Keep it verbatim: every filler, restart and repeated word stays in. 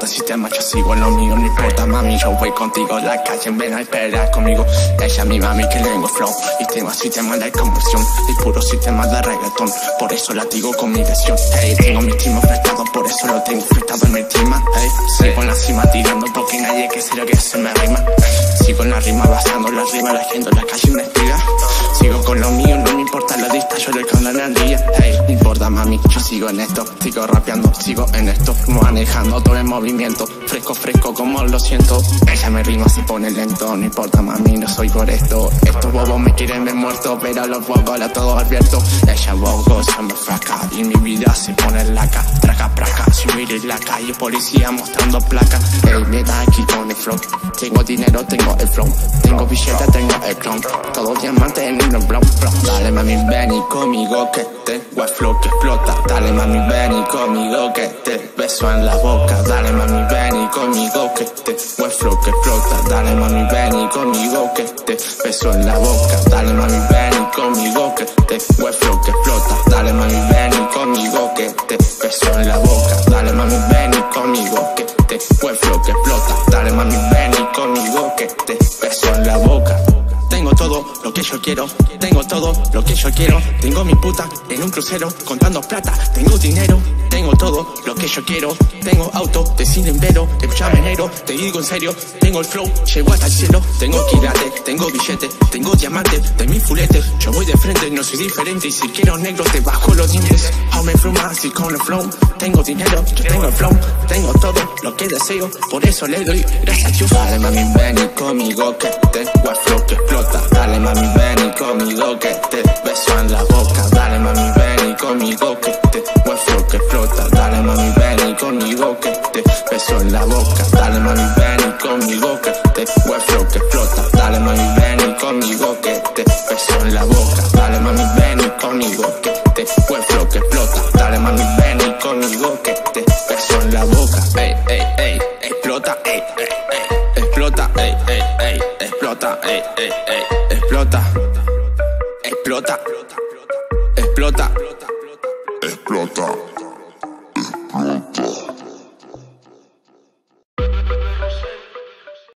importa si te macho, sigo en lo mío. No importa mami, yo voy contigo. La calle ven a esperar conmigo. Ella es mi mami que tengo flow y tengo sistema de conversión y puro sistema de reggaetón. Por eso la digo con mi versión. Hey, tengo mi team prestado, por eso lo tengo prestado en mi team. Hey, sigo en la cima tirando porque nadie que sé lo que se me rima. Sigo en la rima basando la rima, la gente en la calle me inspira. Sigo con lo mío, no me importa la dista, yo le cambio en el día. Hey, no importa mami, yo sigo en esto, sigo rapeando, sigo en esto, manejando todo el movimiento, fresco, fresco como lo siento. Ella me rima si pone lento, no importa mami, no soy por esto. Estos bobos me quieren ver muerto, pero los bobos la todo advierto. Ella bobo se me fraca y mi vida se pone laca, traca, praca, subir en la calle, policía mostrando placa. Hey, mira aquí con el flow, tengo dinero, tengo el flow, tengo billete, tengo el clown, todo diamante en un blow, blow. Dale mami, ven y conmigo que tengo el flow que explota. Dale mami, ven y conmigo que te beso en la boca. Dale mami, ven y conmigo que tengo el flow que explota. Dale mami, ven y conmigo que te beso en la boca. Dale mami, ven y conmigo que tengo el flow que explota. Dale mami, ven y conmigo que te beso en la boca. Dale mami, ven y conmigo que tengo el flow que explota. Dale mami, ven y conmigo que te beso en la boca. Tengo todo lo que yo quiero, tengo todo lo que yo quiero. Tengo mi puta en un crucero contando plata, tengo dinero, tengo todo lo que yo quiero. Tengo auto de cine entero, escuchame negro, te digo en serio. Tengo el flow, llego hasta el cielo. Tengo quilate, tengo billete, tengo diamante de mi fulete. Yo voy de frente, no soy diferente. Y si quiero negro te bajo los dientes. How me from así con el flow. Tengo dinero, yo tengo el flow, tengo todo lo que deseo, por eso le doy gracias a Dios. Dale mami, ven y conmigo que tengo el flow que explota. Dale mami, ven y conmigo que te beso en la boca. Dale mami, ven y conmigo que tengo el flow que explota. Dale mami, ven y conmigo que te beso en la boca. Dale mami, ven y conmigo que tengo el flow que explota. Dale mami, ven y conmigo que te beso en la boca. Dale mami, ven y conmigo que tengo el flow que explota. Dale mami, ven y conmigo que te beso en la boca. Ey, ey, ey, explota, ey, ey, ey, explota, ey, ey, ey, explota, ey, ey, ey, explota, explota, explota, explota.